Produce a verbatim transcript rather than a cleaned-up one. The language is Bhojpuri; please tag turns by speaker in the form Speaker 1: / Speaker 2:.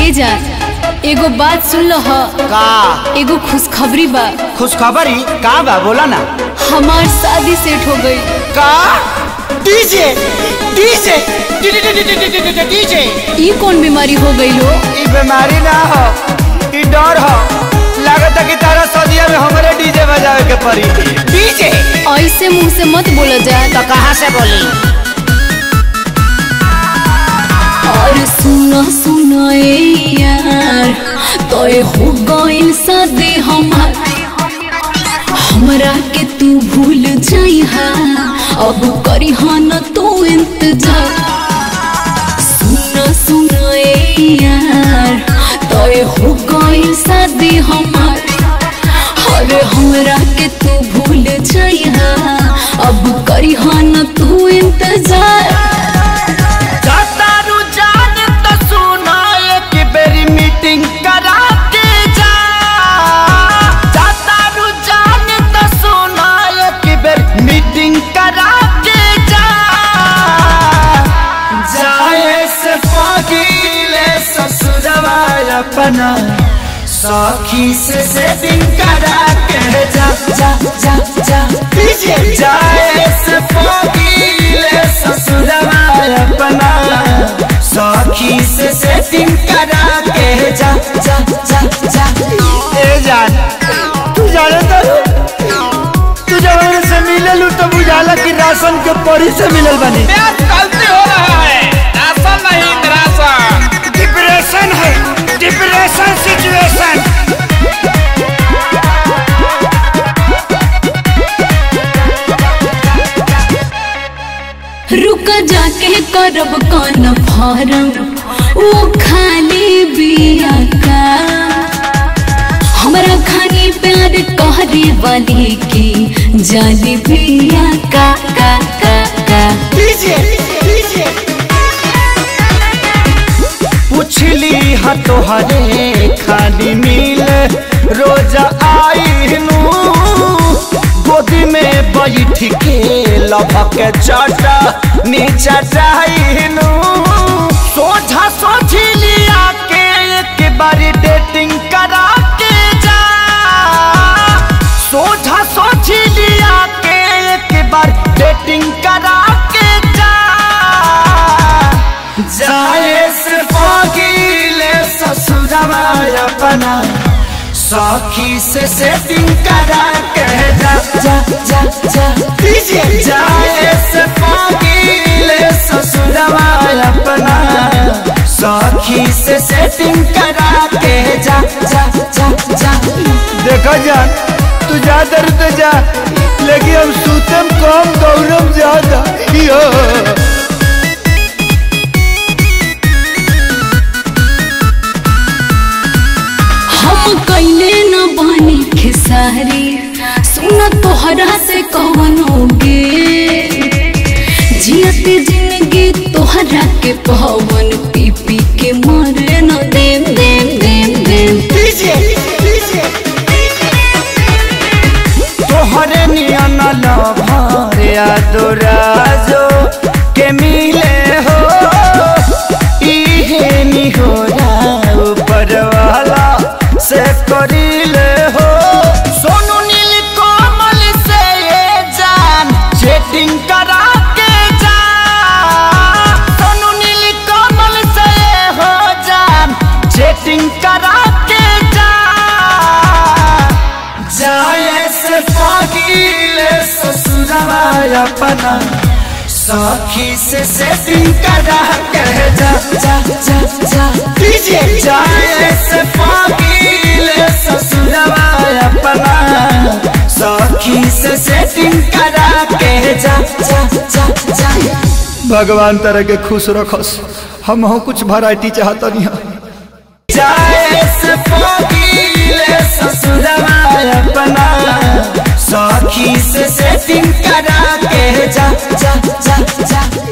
Speaker 1: ए जा एगो बात सुन लो ह
Speaker 2: का
Speaker 1: एगो खुशखबरी बा।
Speaker 2: खुशखबरी का बा बोला ना।
Speaker 1: हमार शादी सेट हो गई।
Speaker 2: का डीजे डीजे डीजे
Speaker 1: ई कौन बीमारी हो गई हो?
Speaker 2: ई बीमारी ना हो, ई डर हो। लागत कि तारा सदिया में हमारे डीजे बजावे के पड़ी। डीजे
Speaker 1: ऐसे मुंह से मत बोला जाए।
Speaker 2: तो कहाँ से बोली?
Speaker 1: और सुना सुना ए यार तो हो गई शादी हमार, हमरा के तू भूल जाइहा, अब करी न तू इंतजार। सुना सुना ए यार तो हो गई शादी हमार, अरे हमरा के तू भूल जाइहा, अब करी न तू इंतजार।
Speaker 2: मीटिंग करा के जा, जाता रुझान तो सुना एक बेर मीटिंग करा के जा। जाए से पगीले ससुरवा अपना सखी से सेटिंग करा के जा जा जा जा। जाए से पगीले ससुरवा अपना सखी से सेटिंग करा के जा जा जा जा। ए जान तू जाने तो तू जब से मिलल तो बुझाला कि राशन के परी से मिलल बनी।
Speaker 3: गलती हो रहा है, राशन नहीं राशन।
Speaker 2: डिप्रेशन है, डिप्रेशन सिचुएशन।
Speaker 1: रुक जाके करब कौन फारम, वो खाली बिया का, हमरा खानी प्यार कहरे वाली की जाली बिया का का का का।
Speaker 2: डीजे डीजे पुछली हा तोहरे खाली मिल रोज आई नू, गोदी में बैठ के लभक चाटा नीचा चाहनू। सोझा सोची लिया के एक बारी डेटिंग करा के जा, सोझा सोची लिया के एक बार डेटिंग करा के जा। जाए से पगीले ससुरवा अपना सखी से सेटिंग करा के जा जा जा जा। जाए से पगीले ससुरवा अपना सखी से सेटिंग करा के जा जा जा जा। देखो जान तू जा दर तो जा, लेकिन हम सूतम कम गौरव ज्यादा यो।
Speaker 1: कैले न बनी खेसारी, सुन तोहरा से कवनोगे, जियते जिंदगी तोहरा के पवन पी पी के मरे न देम देम देम देम।
Speaker 2: तोहरे नियन लभर यादोराजो के मिले हो, इहे निहोरा ऊपर वाला से करीले हो। सोनू नील कोमल से ये जान चैटिंग करा के जा, सोनू नील कोमल से ये हो जान चैटिंग करा के जा। जाए से पगीले ससुरवा अपना सखी से सेटिंग करा के जा जा जा जा। जाए से पगीले ससुरवा अपना सखी से सेटिंग करा के जा जा जा जा। भगवान तरह के खुश रखस, हम हो कुछ वैरायटी चाहता नहीं। जाए से पगीले ससुरवा अपना सखी से सेटिंग करा के जा जा जा जा।